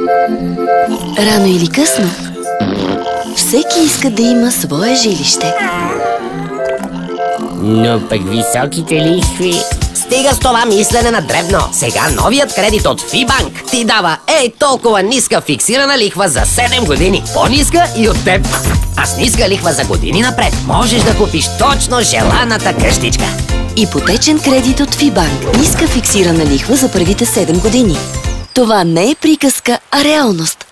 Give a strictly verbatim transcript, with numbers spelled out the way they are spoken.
Рано или късно, всеки иска да има свое жилище. Но пък високите лихви... Стига с това мислене на дребно. Сега новият кредит от Фибанк ти дава ей толкова ниска фиксирана лихва за седем години. По-ниска и от теб. А с ниска лихва за години напред можеш да купиш точно желаната къщичка. Ипотечен кредит от Фибанк. Ниска фиксирана лихва за първите седем години. Това не е приказка, а реалност.